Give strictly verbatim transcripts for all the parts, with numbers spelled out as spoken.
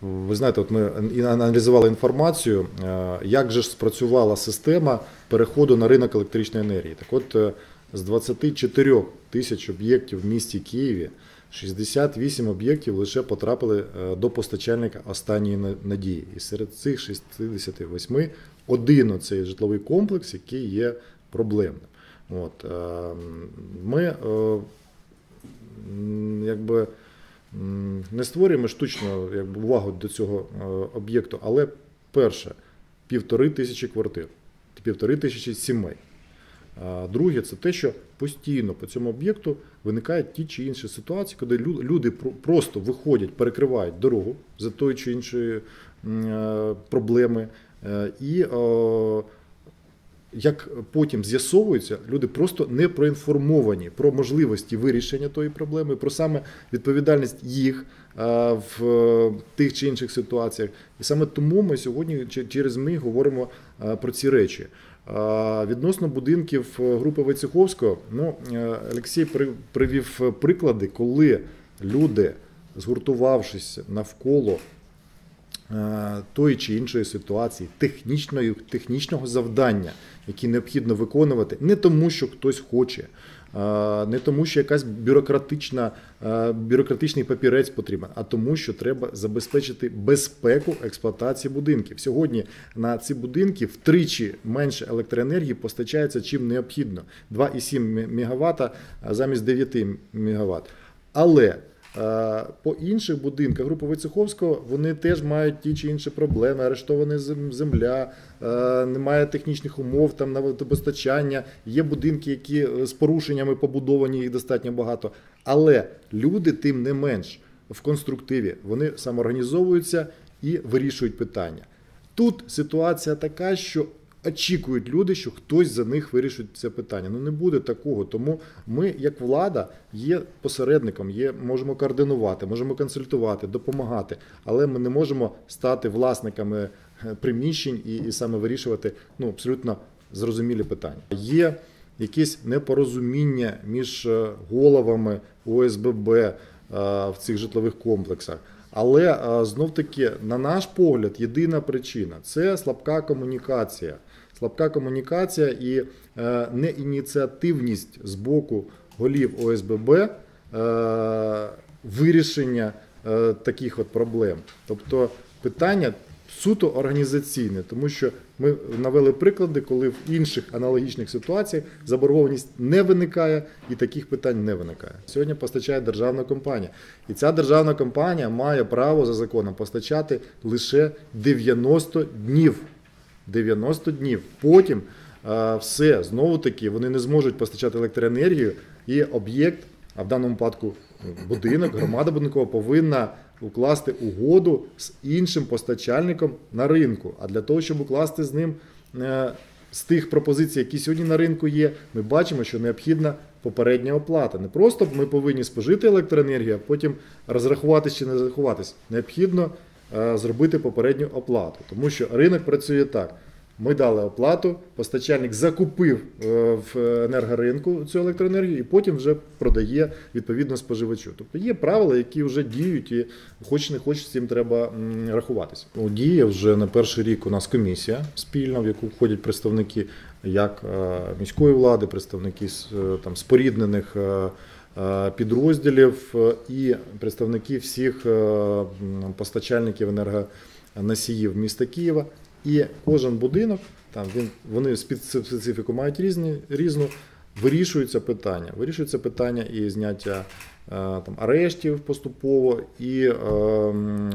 Ви знаєте, от ми аналізували інформацію, як же ж спрацювала система переходу на ринок електричної енергії. Так от, з двадцяти чотирьох тисяч об'єктів в місті Києві шістдесят вісім об'єктів лише потрапили до постачальника останньої надії. І серед цих шістдесят вісім один оцей житловий комплекс, який є проблемним. От, ми якби не створюємо штучно якби, увагу до цього об'єкту, але перше, півтори тисячі квартир, півтори тисячі сімей. Друге, це те, що постійно по цьому об'єкту виникають ті чи інші ситуації, коли люди просто виходять, перекривають дорогу за тої чи іншої проблеми. І як потім з'ясовується, люди просто не проінформовані про можливості вирішення тої проблеми, про саме відповідальність їх в тих чи інших ситуаціях. І саме тому ми сьогодні через МІ говоримо про ці речі. Відносно будинків групи Войцеховського, ну, Олексій привів приклади, коли люди, згуртувавшись навколо тої чи іншої ситуації, технічної, технічного завдання, які необхідно виконувати, не тому, що хтось хоче, не тому, що якась бюрократична, бюрократичний папірець потрібен, а тому, що треба забезпечити безпеку експлуатації будинків. Сьогодні на ці будинки втричі менше електроенергії постачається, чим необхідно. два і сім мегаватта замість дев'яти мегаватт. Але по інших будинках групи Войцеховського вони теж мають ті чи інші проблеми, арештована земля, немає технічних умов там на водопостачання, є будинки, які з порушеннями побудовані, їх достатньо багато. Але люди тим не менш в конструктиві, вони самоорганізовуються і вирішують питання. Тут ситуація така, що очікують люди, що хтось за них вирішить це питання. Ну не буде такого, тому ми, як влада, є посередником, є, можемо координувати, можемо консультувати, допомагати, але ми не можемо стати власниками приміщень і, і саме вирішувати ну, абсолютно зрозумілі питання. Є якесь непорозуміння між головами О С Б Б в цих житлових комплексах. Але, знов-таки, на наш погляд, єдина причина – це слабка комунікація. Слабка комунікація і неініціативність з боку голів О С Б Б вирішення таких от проблем. Тобто питання суто організаційне, тому що ми навели приклади, коли в інших аналогічних ситуаціях заборгованість не виникає і таких питань не виникає. Сьогодні постачає державна компанія. І ця державна компанія має право за законом постачати лише дев'яносто днів. дев'яносто днів. Потім а, все, знову-таки, вони не зможуть постачати електроенергію і об'єкт, а в даному випадку будинок, громада будинкова повинна укласти угоду з іншим постачальником на ринку. А для того, щоб укласти з ним з тих пропозицій, які сьогодні на ринку є, ми бачимо, що необхідна попередня оплата. Не просто ми повинні спожити електроенергію, а потім розрахуватись чи не розрахуватись. Необхідно зробити попередню оплату. Тому що ринок працює так. Ми дали оплату, постачальник закупив в енергоринку цю електроенергію і потім вже продає відповідно споживачу. Тобто є правила, які вже діють і хоч не хоч з цим треба рахуватися. Діє вже на перший рік у нас комісія спільна, в яку входять представники як міської влади, представники там, споріднених підрозділів і представники всіх постачальників енергоносіїв міста Києва. І кожен будинок, там він, вони специфіку мають різні, різну, вирішуються питання. Вирішуються питання і зняття там, арештів поступово, і е, е,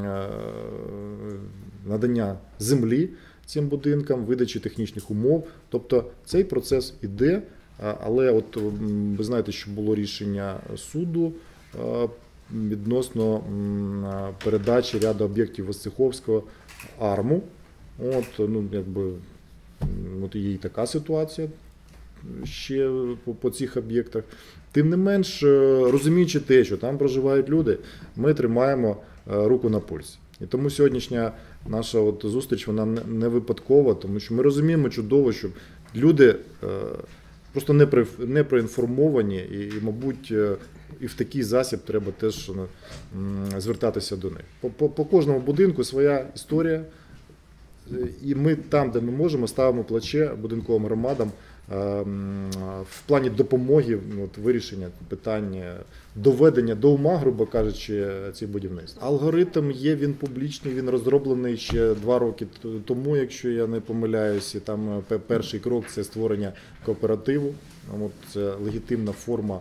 надання землі цим будинкам, видачі технічних умов. Тобто цей процес іде, але от ви знаєте, що було рішення суду е, відносно передачі ряду об'єктів Войцеховського АРМу. От, ну, якби, от є і така ситуація ще по, по цих об'єктах. Тим не менш, розуміючи те, що там проживають люди, ми тримаємо руку на пульсі. І тому сьогоднішня наша от зустріч, вона не випадкова, тому що ми розуміємо чудово, що люди просто не, про, не проінформовані і, і, мабуть, і в такий засіб треба теж звертатися до них. По, по, по кожному будинку своя історія, і ми там, де ми можемо, ставимо плече будинковим громадам в плані допомоги от, вирішення питання, доведення до ума, грубо кажучи, цих будівництв. Алгоритм є, він публічний, він розроблений ще два роки тому, якщо я не помиляюся. Там перший крок – це створення кооперативу. От, це легітимна форма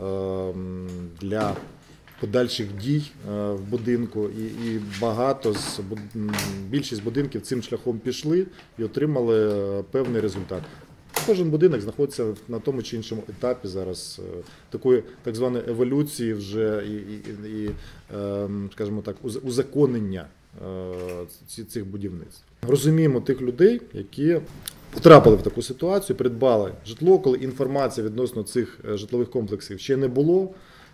для подальших дій в будинку, і, і багато з більшість будинків цим шляхом пішли і отримали певний результат. Кожен будинок знаходиться на тому чи іншому етапі зараз такої так званої еволюції вже і, і, і скажімо так, узаконення цих будівництв. Розуміємо тих людей, які потрапили в таку ситуацію, придбали житло, коли інформація відносно цих житлових комплексів ще не було,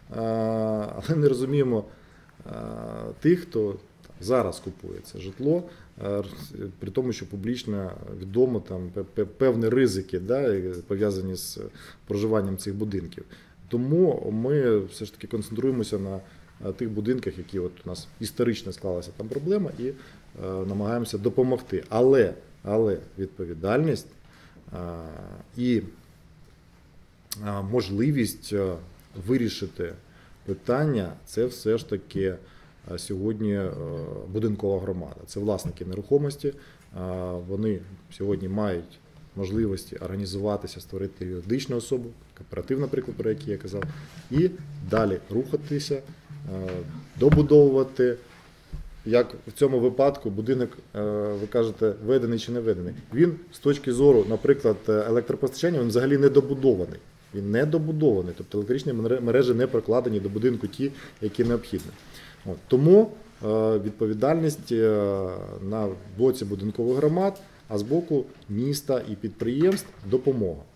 але не розуміємо тих, хто зараз купує це житло, при тому, що публічно відомо там певні ризики, да, пов'язані з проживанням цих будинків. Тому ми все ж таки концентруємося на тих будинках, які от у нас історично склалася там проблема, і е, намагаємося допомогти. Але, але відповідальність е, і е, можливість е, вирішити питання – це все ж таки сьогодні будинкова громада. Це власники нерухомості. Вони сьогодні мають можливості організуватися, створити юридичну особу, кооператив, наприклад, про який я казав, і далі рухатися, добудовувати. Як в цьому випадку будинок, ви кажете, ведений чи не ведений. Він з точки зору, наприклад, електропостачання, він взагалі не добудований. Він не добудований, тобто електричні мережі не прокладені до будинку ті, які необхідні. От, тому е, відповідальність е, на боці будинкових громад, а з боку міста і підприємств допомога.